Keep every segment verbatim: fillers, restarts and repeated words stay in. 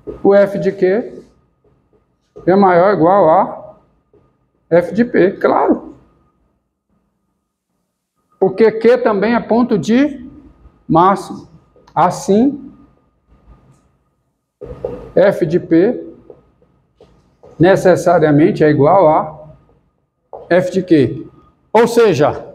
O f de Q é maior ou igual a f de P, claro. Porque Q também é ponto de máximo. Assim, f de P necessariamente é igual a f de Q. Ou seja,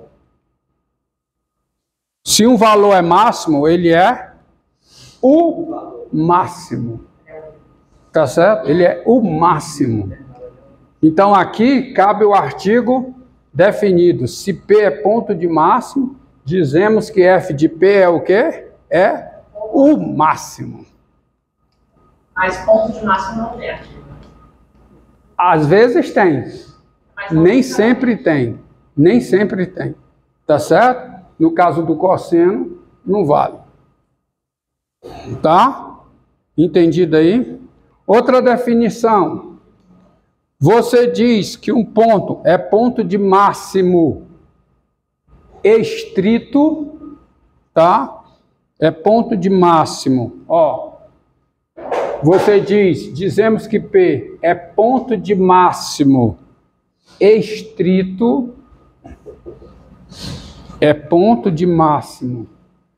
se um valor é máximo, ele é o máximo. Tá certo? Ele é o máximo. Então aqui cabe o artigo definido. Se P é ponto de máximo, dizemos que f de P é o quê? É o máximo. Mas ponto de máximo não tem artigo. Às vezes tem. Nem sempre tem. Nem sempre tem. Tá certo? No caso do cosseno, não vale. Tá? Entendido aí? Outra definição. Você diz que um ponto é ponto de máximo estrito, tá? É ponto de máximo, ó. Você diz, dizemos que P é ponto de máximo estrito, é ponto de máximo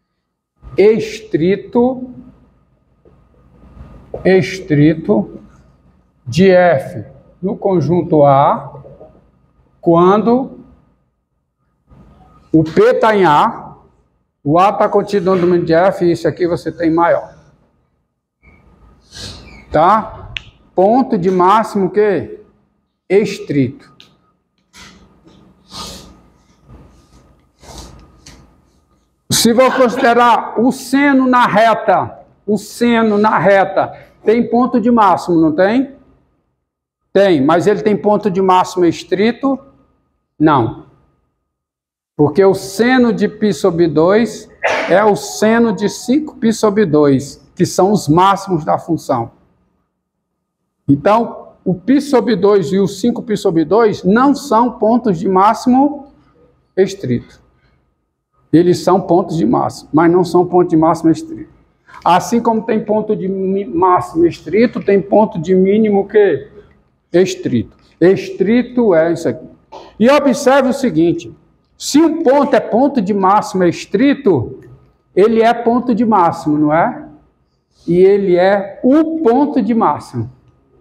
estrito, estrito de F no conjunto A, quando o P está em A, o A está contido no domínio de F, e isso aqui você tem maior. Tá? Ponto de máximo que? Estrito. Se vou considerar o seno na reta, o seno na reta tem ponto de máximo, não tem? Tem, mas ele tem ponto de máximo estrito? Não. Porque o seno de π sobre dois é o seno de cinco π sobre dois, que são os máximos da função. Então, o π sobre dois e o cinco π sobre dois não são pontos de máximo estrito. Eles são pontos de máximo, mas não são pontos de máximo estrito. Assim como tem ponto de máximo estrito, tem ponto de mínimo que? Estrito. Estrito é isso aqui. E observe o seguinte, se um ponto é ponto de máximo estrito, ele é ponto de máximo, não é? E ele é o ponto de máximo.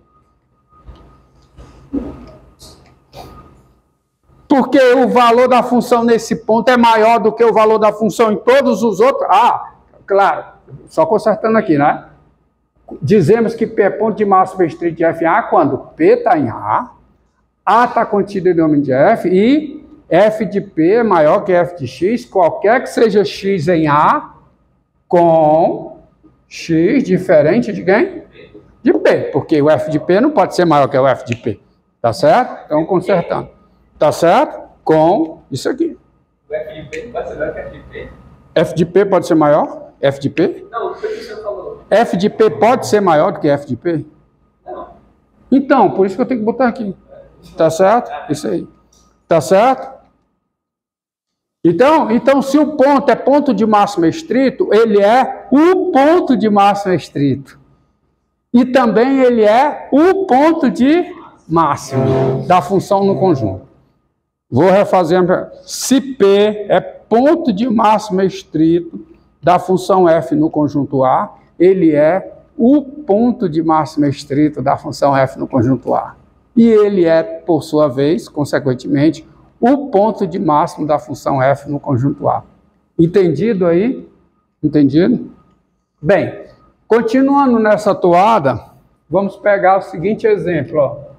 Porque o valor da função nesse ponto é maior do que o valor da função em todos os outros. Ah, claro, só consertando aqui, né? Dizemos que P é ponto de máximo estrito de F em A quando P está em A, A está contido em domínio de F e F de P é maior que F de X, qualquer que seja X em A, com X diferente de quem? De P, porque o F de P não pode ser maior que o F de P. Tá certo? Então, consertando. Tá certo? Com isso aqui. O F de P não pode ser maior que F de P? F de P pode ser maior? F de P? Não, foi o que o senhor falou. F de P pode ser maior do que F de P? Não. Então, por isso que eu tenho que botar aqui. Tá certo? Isso aí. Tá certo? Então, então, se o ponto é ponto de máximo estrito, ele é o ponto de máximo estrito. E também ele é o ponto de máximo da função no conjunto. Vou refazer. Se P é ponto de máximo estrito da função f no conjunto A, ele é o ponto de máximo estrito da função f no conjunto A. E ele é, por sua vez, consequentemente, o ponto de máximo da função f no conjunto A. Entendido aí? Entendido? Bem, continuando nessa toada, vamos pegar o seguinte exemplo, ó.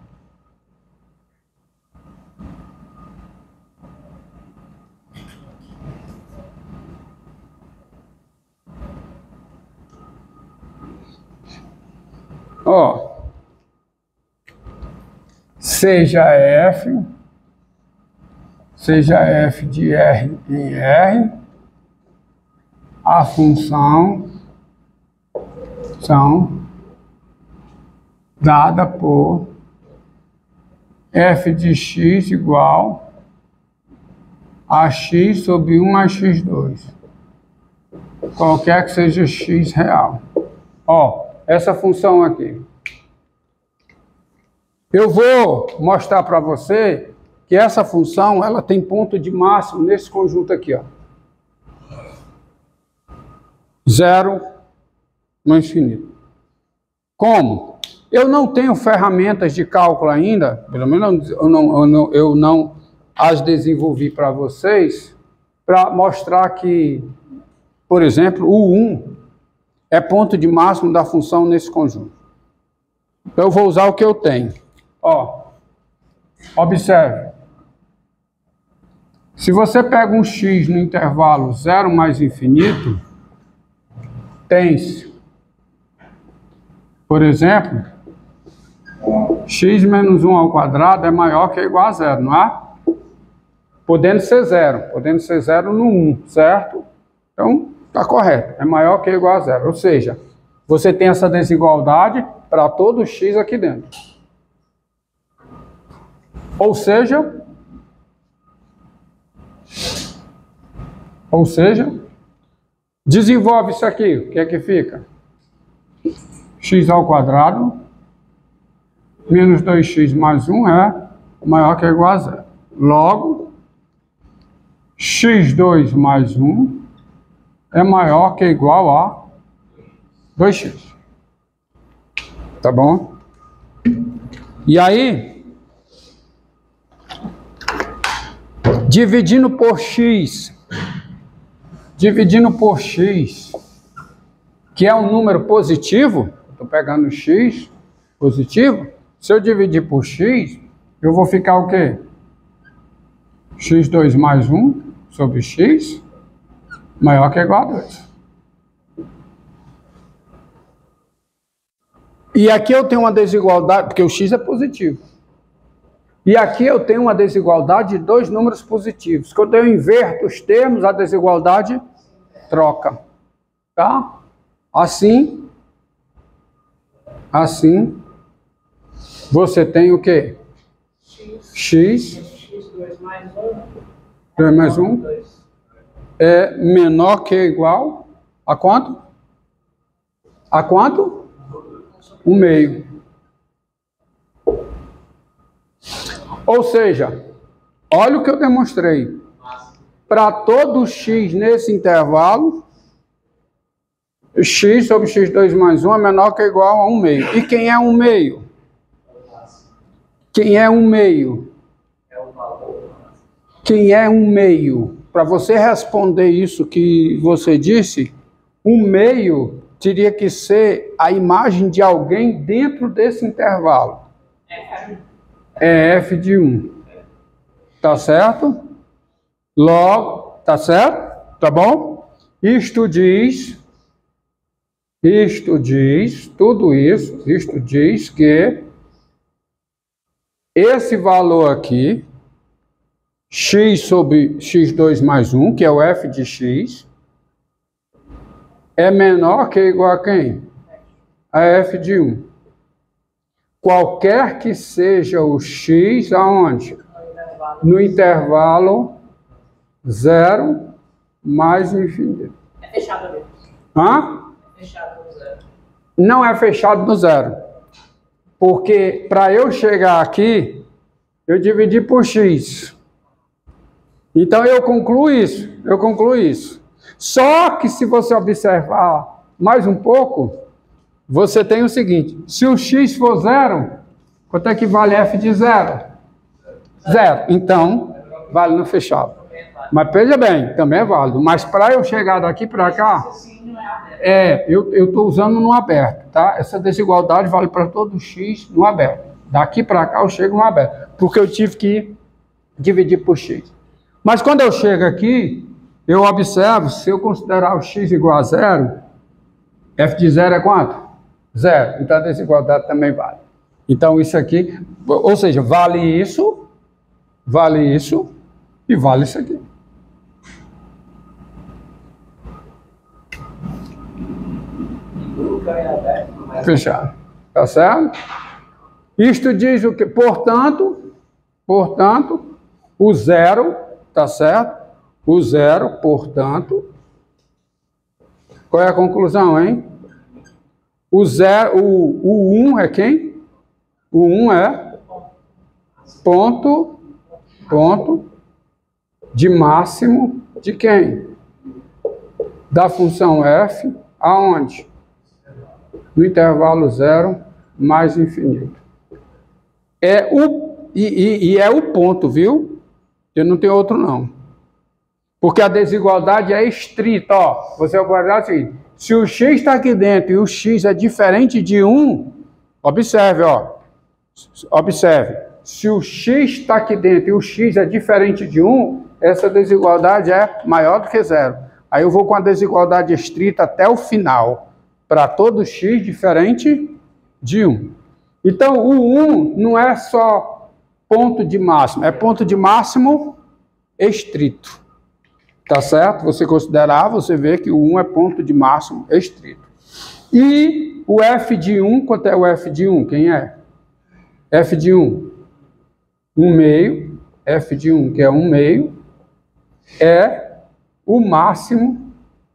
Ó, seja f, seja f de R em R, a função são dada por f de x igual a x sobre um mais x dois, qualquer que seja x real. Ó, essa função aqui. Eu vou mostrar para você que essa função ela tem ponto de máximo nesse conjunto aqui, ó. Zero no infinito. Como? Eu não tenho ferramentas de cálculo ainda, pelo menos eu não, eu não, eu não as desenvolvi para vocês, para mostrar que, por exemplo, o um é ponto de máximo da função nesse conjunto. Então eu vou usar o que eu tenho. Ó, observe. Se você pega um x no intervalo zero mais infinito, tem-se, por exemplo, x menos um ao quadrado é maior que ou igual a zero, não é? Podendo ser zero, podendo ser zero no um, certo? Então, está correto, é maior que ou igual a zero. Ou seja, você tem essa desigualdade para todo x aqui dentro. Ou seja, ou seja, desenvolve isso aqui, o que é que fica? X ao quadrado menos dois x mais um é maior que ou igual a zero. Logo, x dois mais um é maior que ou igual a dois x. Tá bom? E aí, dividindo por x, dividindo por x, que é um número positivo, estou pegando x positivo, se eu dividir por x, eu vou ficar o quê? x dois mais um sobre x maior que ou igual a dois. E aqui eu tenho uma desigualdade, porque o x é positivo. E aqui eu tenho uma desigualdade de dois números positivos. Quando eu inverto os termos, a desigualdade troca. Tá? Assim, assim, você tem o quê? X, x dois mais um. dois mais um é menor que ou igual a quanto? A quanto? Um meio. Ou seja, olha o que eu demonstrei. Para todo x nesse intervalo, x sobre x dois mais um é menor que ou igual a um meio. E quem é um meio? Quem é um meio? Quem é um meio? Para você responder isso que você disse, um meio teria que ser a imagem de alguém dentro desse intervalo. É f de um. Tá certo? Logo, tá certo? Tá bom? Isto diz, isto diz, tudo isso, isto diz que esse valor aqui, x sobre x dois mais um, que é o f de x, é menor que ou igual a quem? A f de um. Qualquer que seja o x, aonde? No intervalo zero mais infinito. É fechado ali. Hã? É fechado no zero. Não é fechado no zero. Porque para eu chegar aqui, eu dividi por x. Então eu concluo isso, eu concluo isso. Só que se você observar mais um pouco, você tem o seguinte, se o x for zero, quanto é que vale f de zero? Zero. Então, vale no fechado. Mas veja bem, também é válido. Mas para eu chegar daqui para cá, é, eu estou usando no aberto, tá? Essa desigualdade vale para todo x no aberto. Daqui para cá eu chego no aberto, porque eu tive que dividir por x. Mas quando eu chego aqui, eu observo, se eu considerar o x igual a zero, f de zero é quanto? Zero. Então a desigualdade também vale. Então isso aqui, ou seja, vale isso, vale isso e vale isso aqui. Fechado. Tá certo? Isto diz o que? Portanto, portanto, o zero, tá certo? O zero, portanto, qual é a conclusão, hein? O zero, o, o um é quem? O um é ponto, ponto de máximo de quem? Da função f, aonde? No intervalo zero mais infinito. É o, e, e, e é o ponto, viu? Eu não tenho outro não. Porque a desigualdade é estrita, ó. Você vai guardar assim, se o x está aqui dentro e o x é diferente de um, observe, ó. Observe. Se o x está aqui dentro e o x é diferente de um, essa desigualdade é maior do que zero. Aí eu vou com a desigualdade estrita até o final, para todo x diferente de um. Então, o um não é só ponto de máximo, é ponto de máximo estrito. Tá certo? Você considerar, você vê que o um é ponto de máximo estrito. E o f de um, quanto é o f de um? Quem é? F de um, um meio, f de um, que é um meio, é o máximo,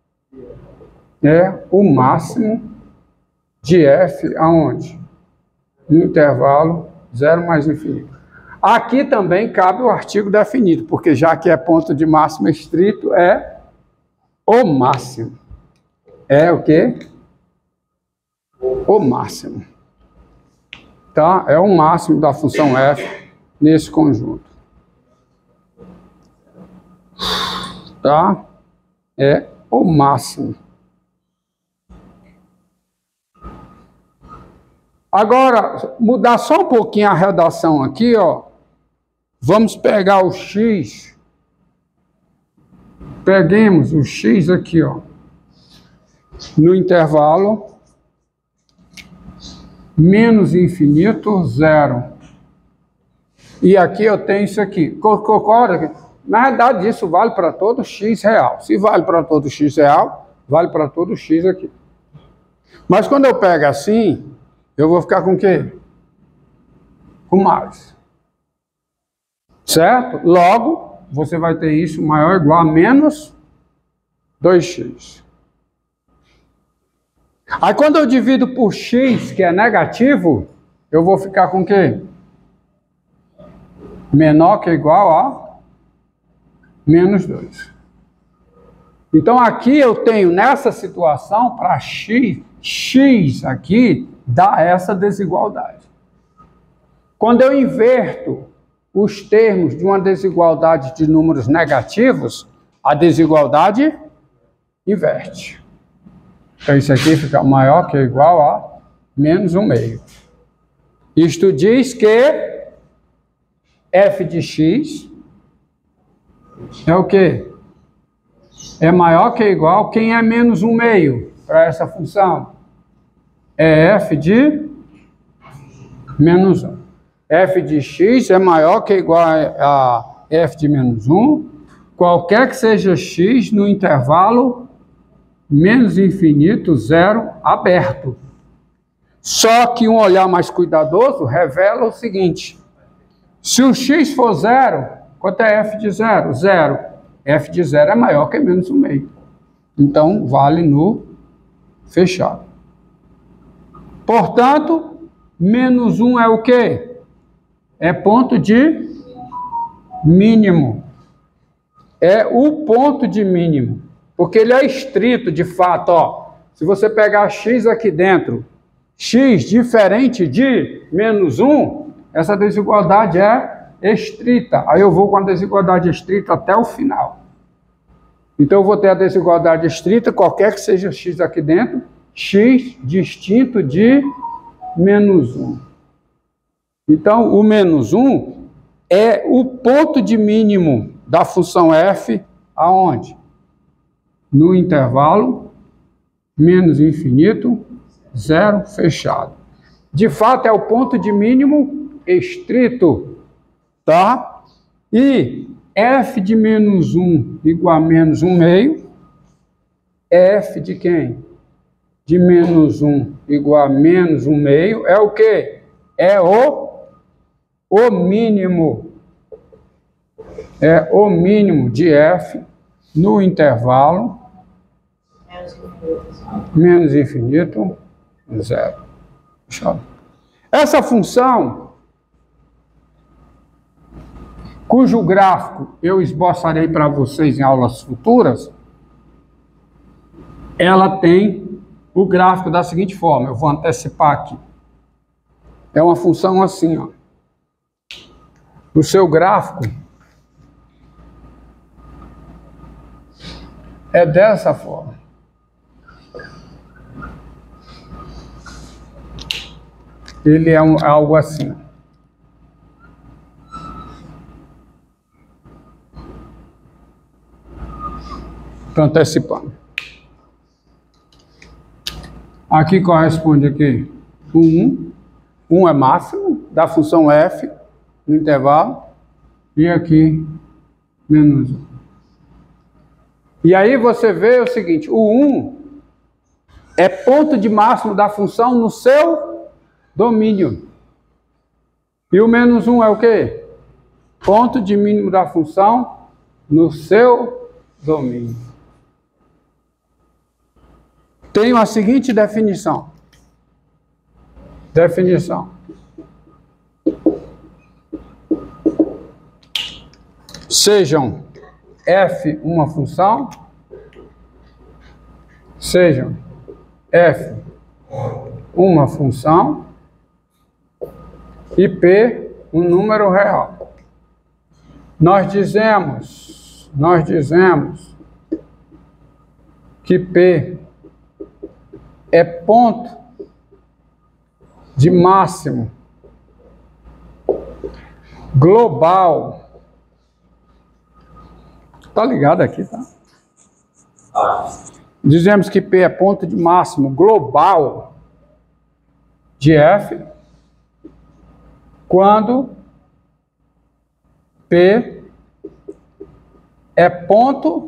é o máximo de f aonde? No intervalo zero mais infinito. Aqui também cabe o artigo definido, porque já que é ponto de máximo estrito, é o máximo. É o quê? O máximo. Tá? É o máximo da função f nesse conjunto. Tá? É o máximo. Agora, mudar só um pouquinho a redação aqui, ó. Vamos pegar o x. Peguemos o x aqui, ó. No intervalo menos infinito, zero. E aqui eu tenho isso aqui. Concorda? Na verdade, isso vale para todo x real. Se vale para todo x real, vale para todo x aqui. Mas quando eu pego assim, eu vou ficar com o quê? Com mais. Certo? Logo, você vai ter isso maior ou igual a menos dois x. Aí quando eu divido por x, que é negativo, eu vou ficar com o quê? Menor que ou igual a menos dois. Então aqui eu tenho nessa situação, para x, x aqui dá essa desigualdade. Quando eu inverto os termos de uma desigualdade de números negativos, a desigualdade inverte. Então isso aqui fica maior que ou igual a menos um meio. Isto diz que f de x é o quê? É maior que ou igual, quem é menos um meio para essa função? É f de menos um. F de x é maior que ou igual a f de menos um, qualquer que seja x no intervalo menos infinito, zero, aberto. Só que um olhar mais cuidadoso revela o seguinte: se o x for zero, quanto é f de zero? Zero. F de zero é maior que menos um meio. Então, vale no fechado. Portanto, menos um é o quê? É ponto de mínimo. É o ponto de mínimo. Porque ele é estrito, de fato, ó. Se você pegar x aqui dentro, x diferente de menos um, essa desigualdade é estrita. Aí eu vou com a desigualdade estrita até o final. Então eu vou ter a desigualdade estrita, qualquer que seja x aqui dentro, x distinto de menos um. Então o menos um é o ponto de mínimo da função f, aonde? No intervalo menos infinito, zero, fechado. De fato, é o ponto de mínimo estrito, tá? E f de menos um igual a menos um meio, f de quem? De menos um igual a menos um meio, é o quê? É o, o mínimo, é o mínimo de f no intervalo menos infinito, zero. Essa função, cujo gráfico eu esboçarei para vocês em aulas futuras, ela tem o gráfico da seguinte forma, eu vou antecipar aqui. É uma função assim, ó. O seu gráfico é dessa forma. Ele é um, algo assim. Estou antecipando. Aqui corresponde aqui o um. um é máximo da função f no intervalo. E aqui menos um. E aí você vê o seguinte, o um é ponto de máximo da função no seu domínio. E o menos um é o quê? Ponto de mínimo da função no seu domínio. Tenho a seguinte definição. Definição. Sejam f uma função, sejam f uma função e p um número real. Nós dizemos, nós dizemos que p é ponto de máximo global. Tá ligado aqui, tá? Dizemos que P é ponto de máximo global de F quando P é ponto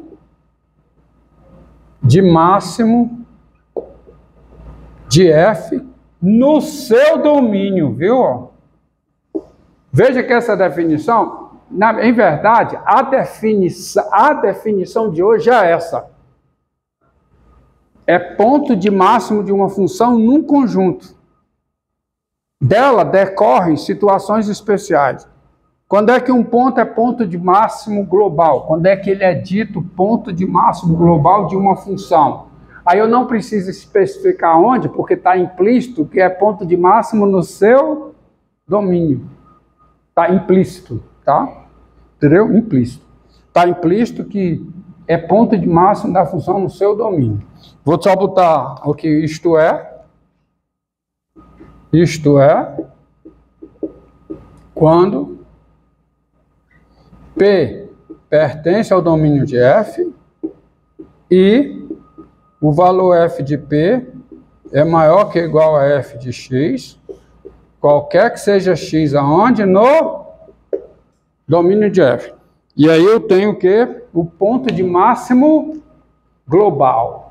de máximo de F no seu domínio, viu? Veja que essa definição, na, em verdade, a definição, a definição de hoje é essa. É ponto de máximo de uma função num conjunto. Dela decorrem situações especiais. Quando é que um ponto é ponto de máximo global? Quando é que ele é dito ponto de máximo global de uma função? Aí eu não preciso especificar onde, porque está implícito que é ponto de máximo no seu domínio. Está implícito, tá? Entendeu? Implícito. Está implícito que é ponto de máximo da função no seu domínio. Vou só botar o que isto é. Isto é quando P pertence ao domínio de F e o valor f de P é maior que ou igual a f de x, qualquer que seja x aonde? No domínio de F. E aí eu tenho o quê? O ponto de máximo global.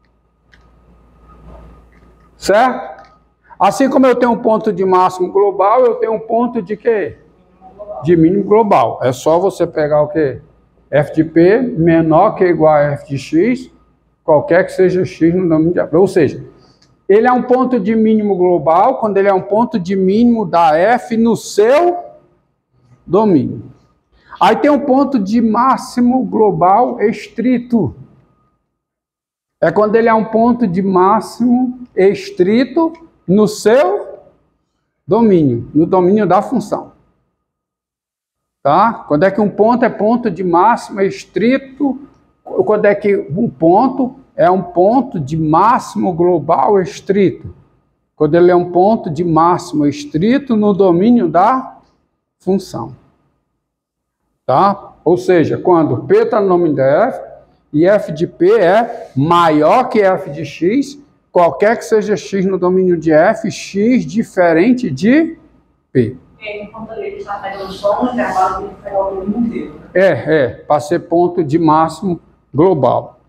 Certo? Assim como eu tenho um ponto de máximo global, eu tenho um ponto de quê? De mínimo global. É só você pegar o quê? F de P menor que ou igual a f de x, qualquer que seja x no domínio de F. Ou seja, ele é um ponto de mínimo global quando ele é um ponto de mínimo da F no seu domínio. Aí tem um ponto de máximo global estrito. É quando ele é um ponto de máximo estrito no seu domínio, no domínio da função. Tá? Quando é que um ponto é ponto de máximo estrito, quando é que um ponto é um ponto de máximo global estrito? Quando ele é um ponto de máximo estrito no domínio da função. Tá? Ou seja, quando P está no domínio da F e F de P é maior que F de x, qualquer que seja x no domínio de F, x diferente de P. Enquanto ele está pegando só um intervalo, ele pega o domínio inteiro. É, é, para ser ponto de máximo global.